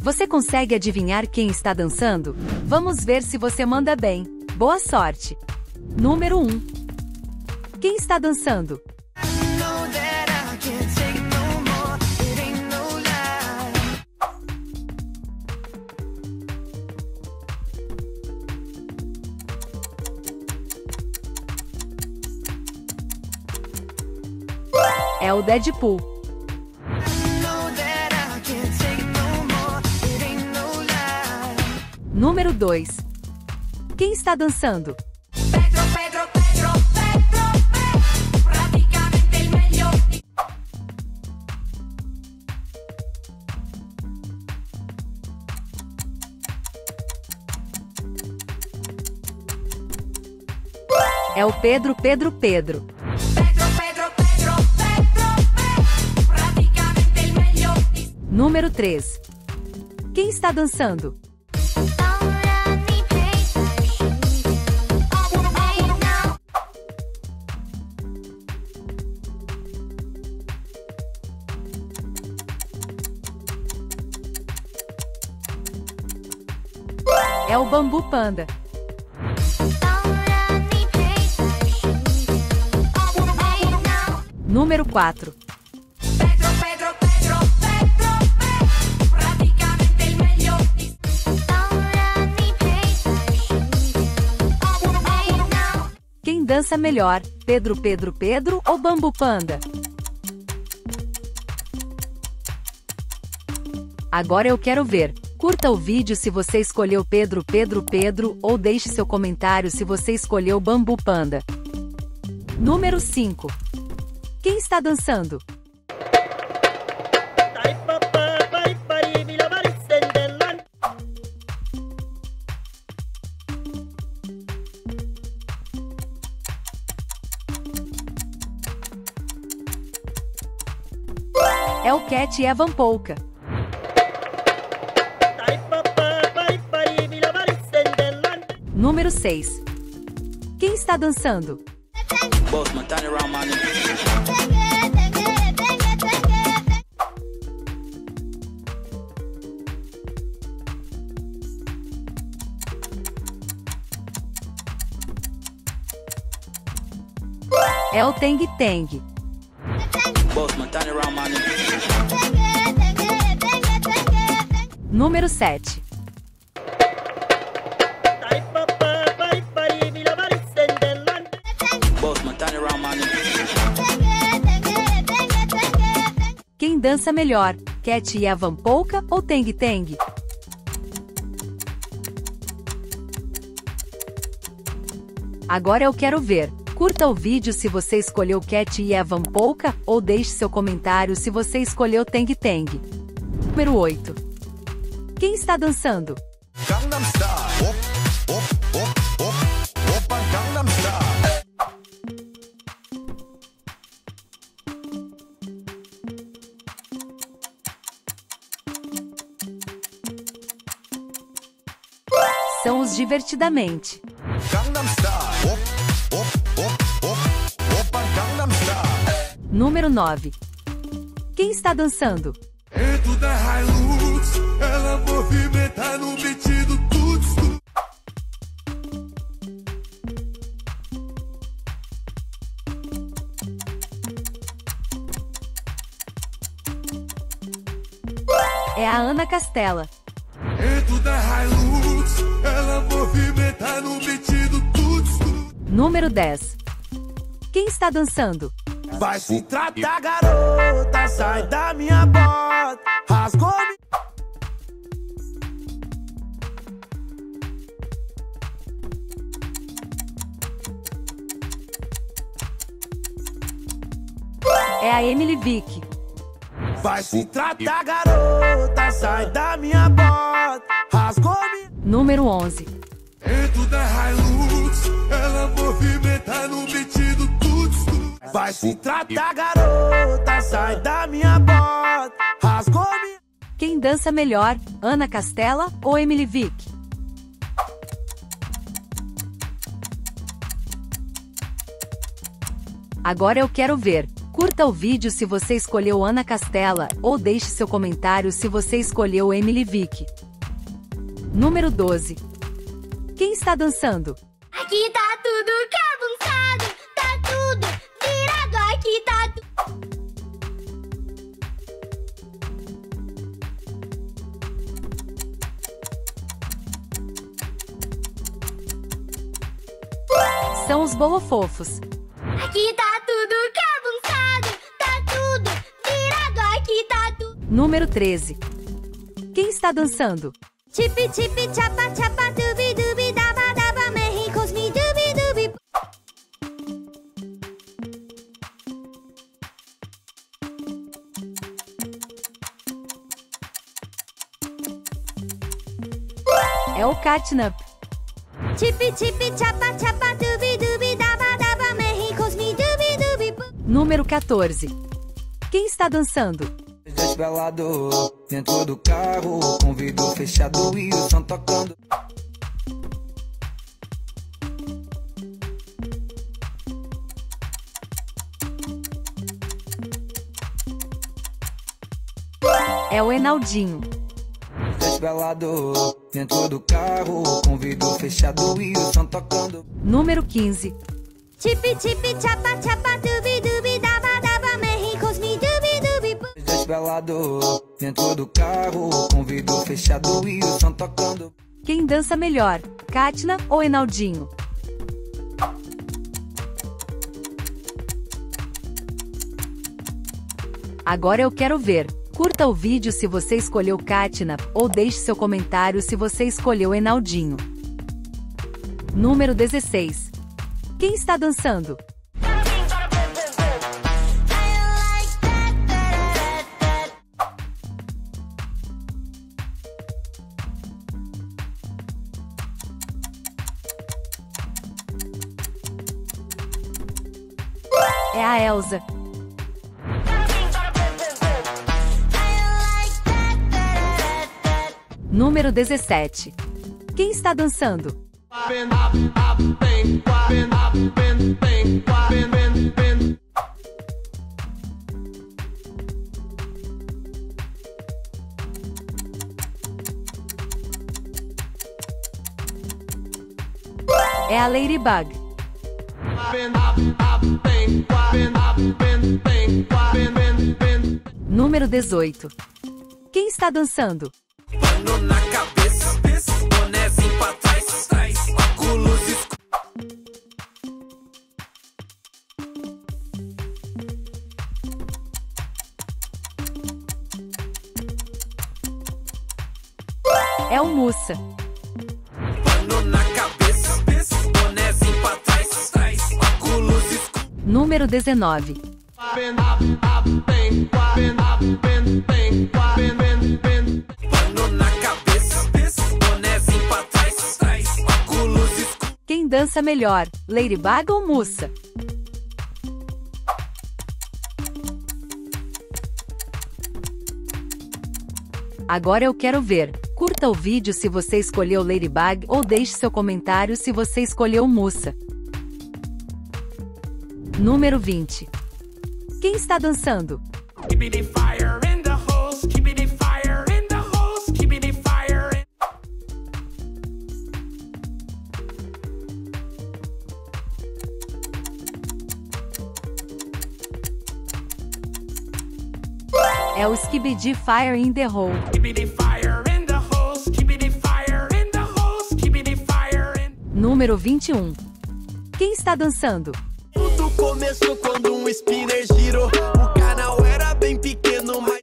Você consegue adivinhar quem está dançando? Vamos ver se você manda bem. Boa sorte! Número 1. Quem está dançando? É o Deadpool. Número 2. Quem está dançando? É o Pedro. Número 3. Quem está dançando? É o Bambu Panda. Número 4. Quem dança melhor, Pedro ou Bambu Panda? Agora eu quero ver. Curta o vídeo se você escolheu Pedro, ou deixe seu comentário se você escolheu Bambu Panda. Número 5. Quem está dançando? É o Cat Evan Polka. Número 6. Quem está dançando? É o Teng Teng. Número 7. Quem dança melhor, Cat Evan Polka ou Teng Teng? Agora eu quero ver. Curta o vídeo se você escolheu Cat Evan Polka ou deixe seu comentário se você escolheu Teng Teng. Número 8. Quem está dançando? São os Divertidamente. Número 9. Quem está dançando? Dentro da Hilux, ela movimenta no vestido tudo escuro. É a Ana Castela. Dentro da Hilux, ela movimenta no vestido tudo escuro. Número 10. Quem está dançando? Vai se tratar, garota, sai da minha bota, rasgou-me. É a Emily Vick. Vai se tratar, garota, sai da minha bota, rasgou-me. Número 11. Dentro da Hilux, ela movimenta no vestido tudo escuro. Vai se tratar, garota, sai da minha bota, rasgou-me. Quem dança melhor, Ana Castela ou Emily Vick? Agora eu quero ver. Curta o vídeo se você escolheu Ana Castela, ou deixe seu comentário se você escolheu Emily Vick. Número 12. Quem está dançando? Aqui tá tudo bagunçado, tá tudo virado, aqui tá tudo. São os bolofofos. Aqui tá tudo bagunçado, tá tudo virado, aqui tá tudo. Número 13. Quem está dançando? Chipi chipi chapa chapa dubi dubi daba daba México's me dubi dubi. É o Catnap. Chipi chipi chapa chapa dubi dubi daba daba México's me dubi dubi. Número 14. Quem está dançando? Desvelado, dentro do carro, com vidro fechado e o som tocando. É o Enaldinho. Desvelado, dentro do carro, com vidro fechado e o som tocando. Número 15. Chipi chipi chapa chapa dubi dubi daba daba México's me dubi dubi. Desvelado, dentro do carro, com vidro fechado e o som tocando. Quem dança melhor, Katna ou Enaldinho? Agora eu quero ver. Curta o vídeo se você escolheu Katna, ou deixe seu comentário se você escolheu Enaldinho. Número 16. Quem está dançando? É a Elsa. Número 17. Quem está dançando? É a Ladybug. Número 18. Quem está dançando? Pano na cabeça, bonézinho pra trás, óculos escuros. É o Mussa. Pano na cabeça, bonézinho pra trás, óculos escuros. Número 19. Pano na cabeça, bonézinho pra trás, óculos escuros. Quem dança melhor, Ladybug ou Mussa? Agora eu quero ver. Curta o vídeo se você escolheu Ladybug ou deixe seu comentário se você escolheu Mussa. Número 20. Quem está dançando? Keep the fire in the hose, keep the fire in the hose, keep the fire in... É o Skibidi Fire in the Hole. Keep the fire in the hose, keep the fire in the hose, keep the fire in... Número 21. Quem está dançando? Tudo começou quando um spinner girou. O canal era bem pequeno, mas...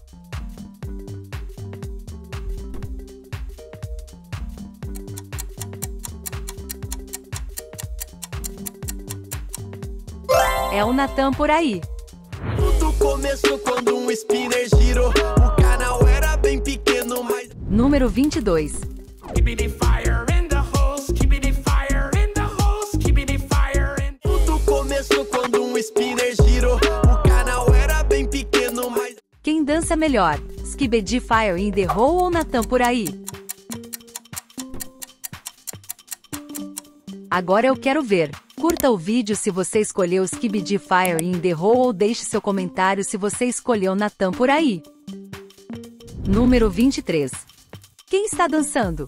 É o Natan por aí. Tudo começou quando um spinner girou. O canal era bem pequeno, mas... Número 22. Keep the fire in the hose, keep the fire in the hose, keep the fire in... Tudo começou quando um spinner girou. O canal era bem pequeno, mas... Quem dança melhor, Skibidi Fire in the Hole ou Natan por aí? Agora eu quero ver. Curta o vídeo se você escolheu Skibidi Fire in the Hole ou deixe seu comentário se você escolheu Natan por aí. Número 23. Quem está dançando?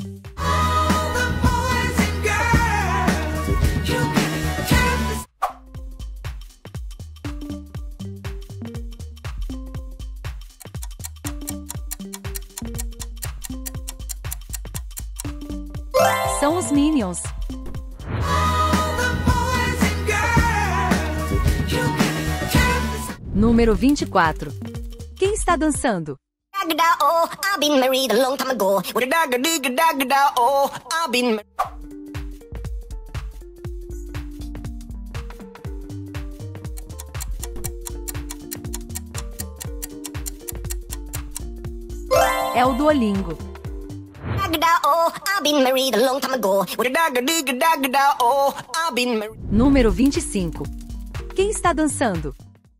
São os Minions. Número 24. Quem está dançando? I've been married a long time ago. With a dagger, digger, dagger, da, oh, I've been. É o Duolingo. I've been married a long time ago. With a dagger, digger, dagger, da, oh, I've been married. Número 25. Quem está dançando?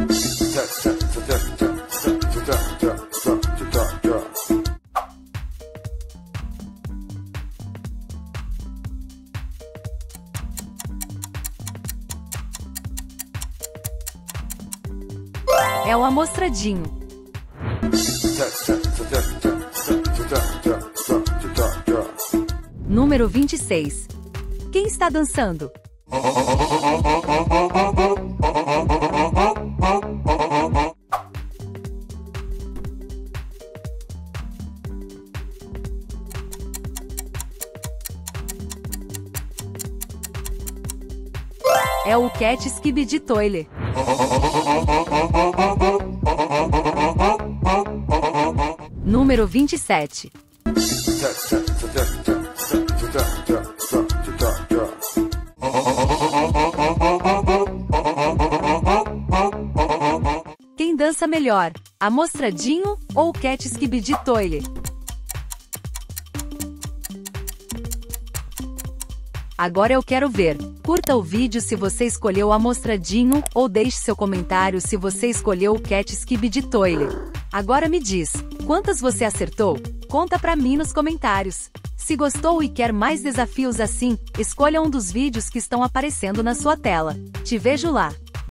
É o Amostradinho. Número 26. Quem está dançando? É o Cat Skibidi Toilet. Número 27. Quem dança melhor? Amostradinho ou Cat Skibidi Toilet? Agora eu quero ver. Curta o vídeo se você escolheu Amostradinho ou deixe seu comentário se você escolheu o Cat Skibidi Toilet. Agora me diz, quantas você acertou? Conta pra mim nos comentários. Se gostou e quer mais desafios assim, escolha um dos vídeos que estão aparecendo na sua tela. Te vejo lá!